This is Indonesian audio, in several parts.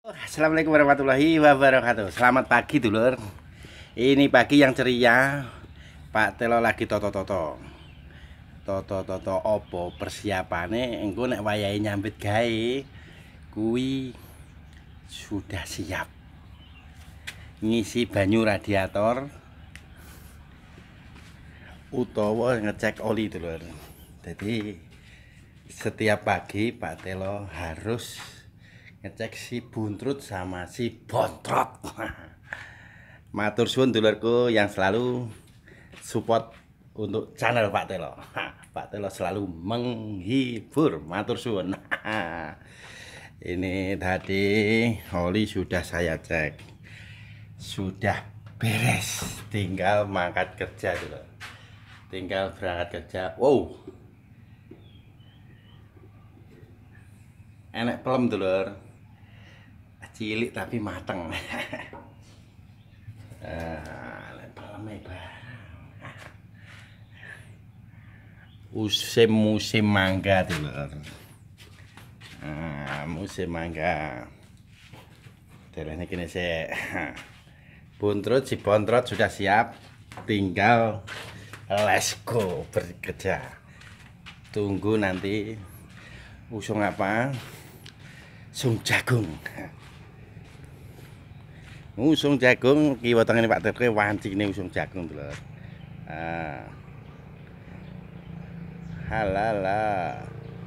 Assalamualaikum warahmatullahi wabarakatuh. Selamat pagi dulur. Ini pagi yang ceria. Pak Telo lagi toto-toto. Toto-toto opo persiapane engko nek wayahe nyambit gawe kuwi sudah siap. Ngisi banyu radiator utawa ngecek oli dulur. Jadi setiap pagi Pak Telo harus ngecek si buntrut sama si bontrot. Matur suwun dulurku yang selalu support untuk channel Pak Telo. Pak Telo selalu menghibur. Matur suwun. Ini tadi oli sudah saya cek, sudah beres, tinggal mangkat kerja dulu, tinggal berangkat kerja. Wow, enak pelem dulur, cilik tapi mateng. Musim mangga dulur. Musim mangga. Dalane kene sik. Buntrut si bontrot sudah siap, tinggal let's go bekerja. Tunggu nanti usung apa? Sung jagung. Usung jagung kiwa tengene Pak Telo wancine usung jagung dulur. Halala.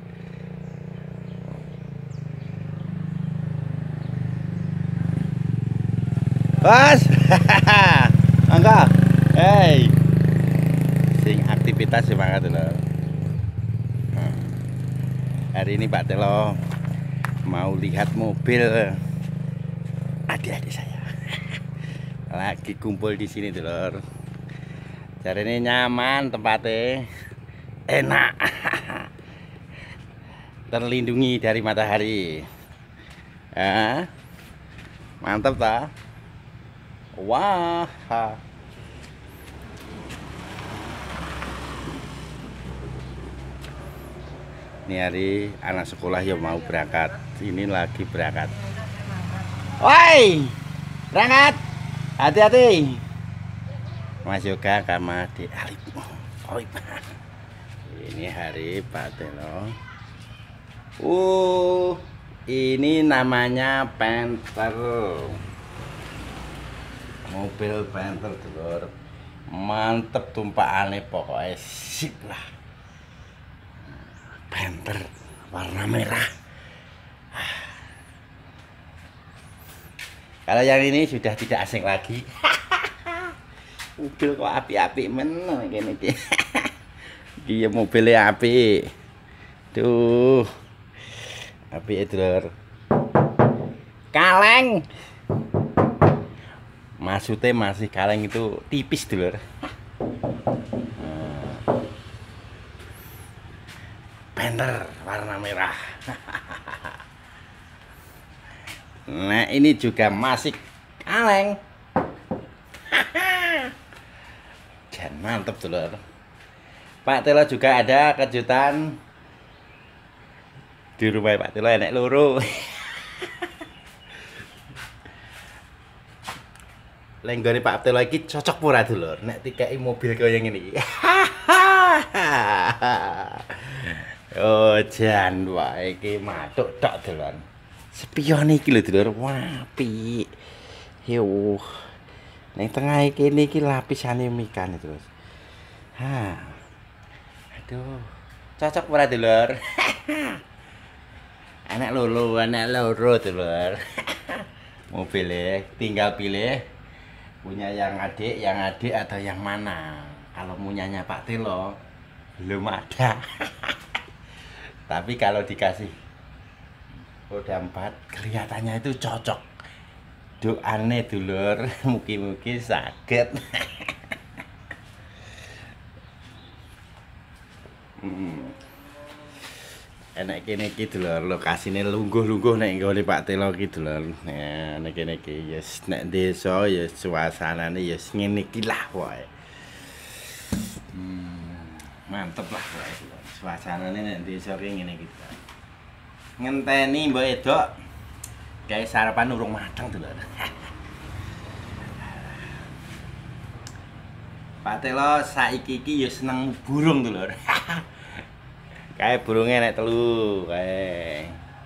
Bos. Angga. Hey. Sing aktivitas semangat dulur. Hari ini Pak Telo mau lihat mobil adik-adik saya. Lagi kumpul di sini dulur. Cari ini nyaman tempatnya, enak, terlindungi dari matahari. Mantap tak? Wah. Ini hari anak sekolah yang mau berangkat. Ini lagi berangkat. Woi, berangkat. Hati-hati. Mas Yoga sama Adik Alip. Ini hari Pak Telo. Ini namanya Panther. Mobil Panther dulur. Mantep tumpakane pokoknya sip lah. Panther warna merah. Kalau yang ini sudah tidak asing lagi. Mobil kok api-api men ngene iki. Iki mobilnya api. Tuh. Api dulur. Kaleng. Maksudnya masih kaleng itu tipis dulur. Panther warna merah. Nah, ini juga masih kaleng. Dan mantep dulur. Pak Telo juga ada kejutan di rumah Pak Telo, enek loro. Lenggone Pak Telo iki cocok ora dulur nek tikeki mobil kaya ngene iki. Oh, jan wae iki matuk tok dulur. Spion iki lho dulur, wah apik. Yo. Ning tengah kene iki lapisane mikan terus. Aduh. Cocok ora dulur? Anak loro dulur. Mobilnya tinggal pilih punya yang adik atau yang mana. Kalau punyanya Pak Telo belum ada. Tapi kalau dikasih roda 4 kelihatannya itu cocok. Doane dulur, mugi-mugi saged. Enak kene iki dulur, lokasine lungguh-lungguh nek nggone Pak Telo iki dulur. Nah, nek kene iki ya nek desa ya suasanane ya ngene iki lah wae. Mantep lah wae. Suasanane nek desa ki ngene iki. Ngenteni mbok edok Kayak sarapan urung mateng dulur. Pak Telo saiki iki ya seneng burung dulur. Kayak burungnya nek telu kayak.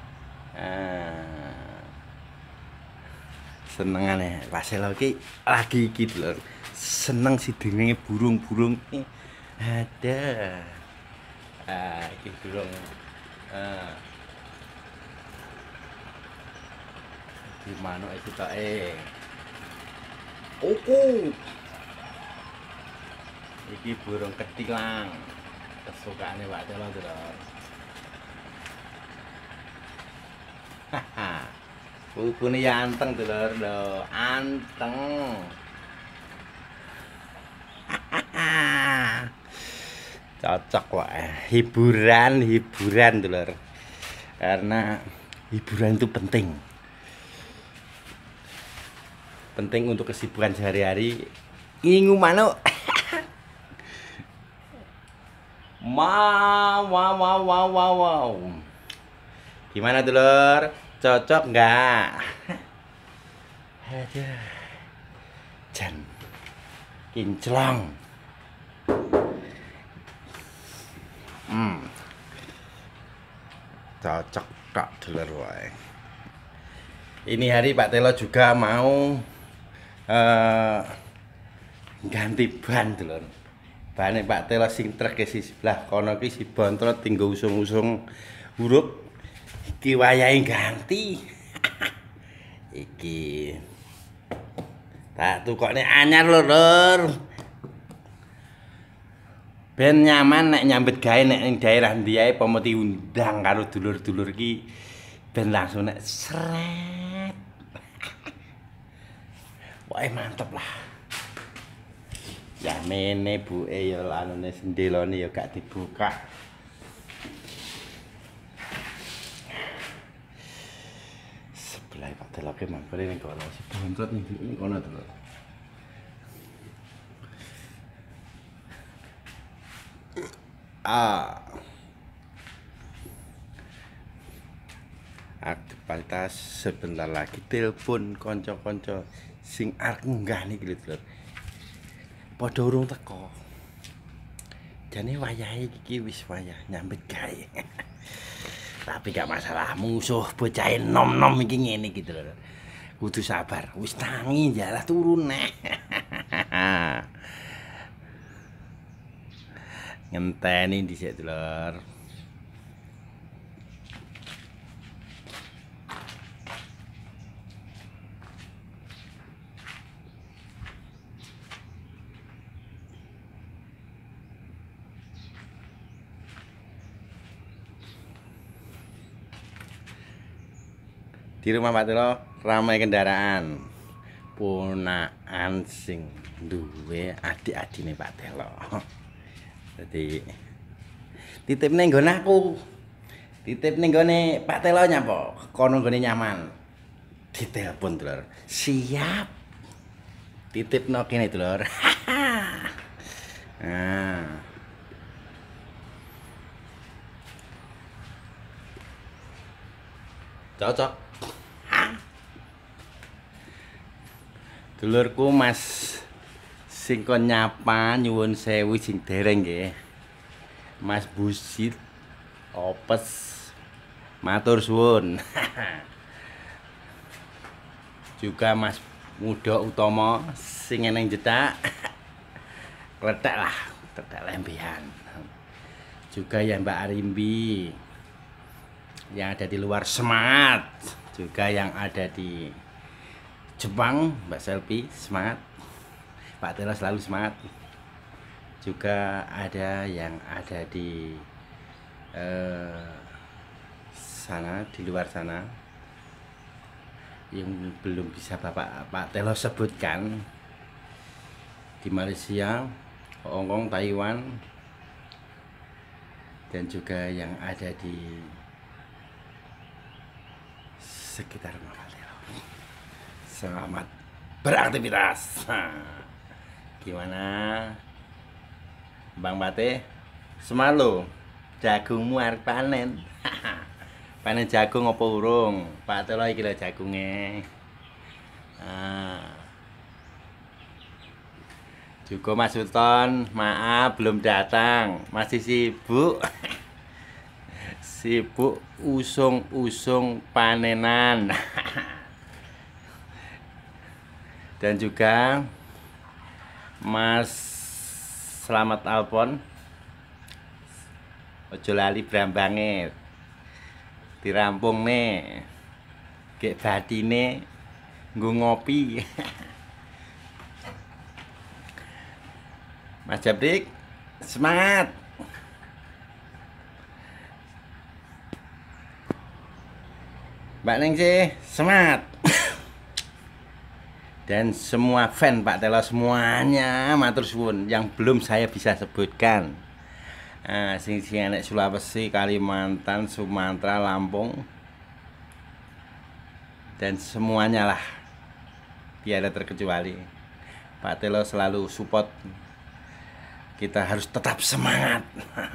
Senengane Pak Telo iki lagi iki dulur. Seneng si jenenge burung-burung iki. Ada. Iki burung. Di mana itu tak Kuku. Iki burung ketilang. Kesukaane Pak Telo dulur. Haha. Kukune ya anteng dulur, lho, anteng. Cocok wae. Hiburan dulur. Karena hiburan itu penting. Penting untuk kesibukan sehari-hari. Ngingu manuk. Wow. Gimana dulur? Cocok nggak? Aduh. Jan kinclong. Cocok kok dulur wae. Ini hari Pak Telo juga mau ganti ban dulur. Bane Pak Telo sing trek si sebelah kono ki si bontrot tinggo usung-usung huruf iki wayahe ganti. Iki tak tukokne anyar lho, Lur. Ben nyaman nek nyambet gawe nek ning daerah ndi ae pomo diundang karo dulur-dulur ki ben langsung nek sret. Wah, mantep lah. Ya mene buke ya anune sendelane ya gak dibuka. Sebelah Pak Telo ki mangkene ning kono si bontrot ning kono to. Aktivitas sebentar lagi telepon konco-konco sing arep munggah niki lho Lur. Padha urung teko. Jane wayahe iki wis wayah nyambet gawe. Tapi gak masalah, musuh bocah nom-nom iki ngene iki lho. Kudu sabar, wis tangi jalah turun nek. Ngenteni dhisik Lur. Di rumah Pak Telo ramai kendaraan. Ponakan sing duwe adik-adine Pak Telo. Jadi titip ning nggon aku. Titip ning gone Pak Telo nyapa? Kono nggone nyaman. Ditelepon, Dulur. Siap. Titipno kene, Dulur. Nah. Cocok. Dulurku Mas sing kon nyapa nyuwun sewu sing dereng nggih. Mas Busit Opes matur suwun. Juga Mas Muda Utomo sing eneng jedak. Kletek lah, tetek lembehan. Juga ya Mbak Arimbi yang ada di luar semangat. Juga yang ada di Jepang, Mbak Selvi, semangat. Pak Telo selalu semangat. Juga ada yang ada di sana, di luar sana, yang belum bisa Pak Telo sebutkan, di Malaysia, Hong Kong, Taiwan, dan juga yang ada di sekitar Pak Telo. Selamat beraktivitas. Gimana Bang Bate? Semalo jagungmu arep panen. Panen jagung apa urung? Pak Telo iki lho jagunge. Juga Mas Sultan, maaf belum datang, masih sibuk. Sibuk usung-usung panenan. Dan juga Mas Slamet Alpon, ojo lali brambange dirampung nih, gek batine nggo ngopi. Mas Jabrik, semangat. Mbak Ningsih, semangat. Dan semua fan Pak Telo semuanya matur suwun yang belum saya bisa sebutkan. Sing enek Sulawesi, Kalimantan, Sumatera, Lampung, dan semuanya lah, tiada terkecuali. Pak Telo selalu support. Kita harus tetap semangat.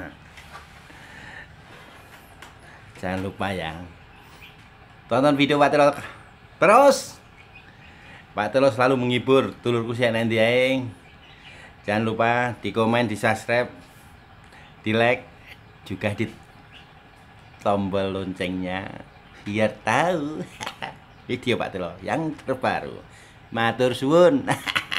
Jangan lupa ya, tonton video Pak Telo terus. Pak Telo selalu menghibur dulurku sing endi ae. Jangan lupa di komen, di subscribe, di like, juga di tombol loncengnya biar tahu video Pak Telo yang terbaru. Matur suwun.